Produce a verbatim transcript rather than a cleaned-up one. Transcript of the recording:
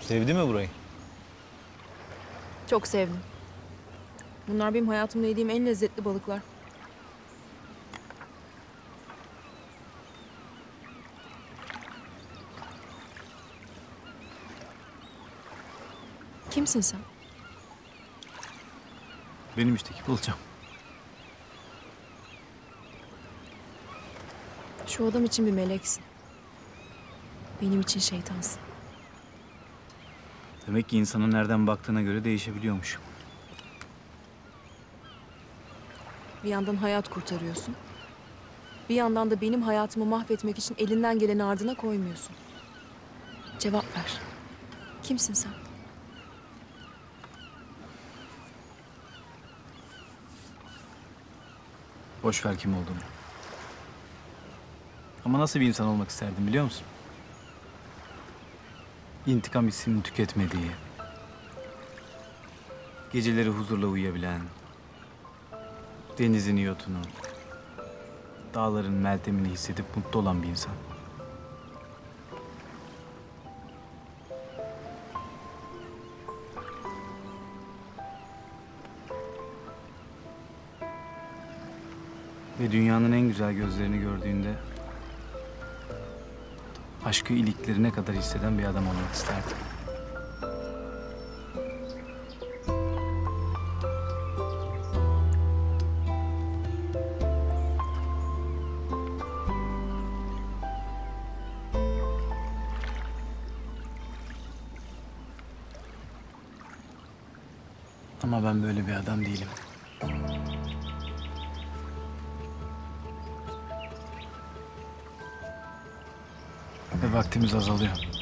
Sevdi mi burayı? Çok sevdim. Bunlar benim hayatımda yediğim en lezzetli balıklar. Kimsin sen? Benim işte kim olacağım? Şu adam için bir meleksin. Benim için şeytansın. Demek ki insanın nereden baktığına göre değişebiliyormuş. Bir yandan hayat kurtarıyorsun. Bir yandan da benim hayatımı mahvetmek için elinden geleni ardına koymuyorsun. Cevap ver. Kimsin sen? Boş ver kim olduğumu. Ama nasıl bir insan olmak isterdim biliyor musun? İntikam hissinin tüketmediği, geceleri huzurla uyuyabilen, denizin yotunu, dağların meltemini hissedip mutlu olan bir insan. Ve dünyanın en güzel gözlerini gördüğünde aşkı iliklerine kadar hisseden bir adam olmak isterdim. Ama ben böyle bir adam değilim. Ve vaktimiz azalıyor.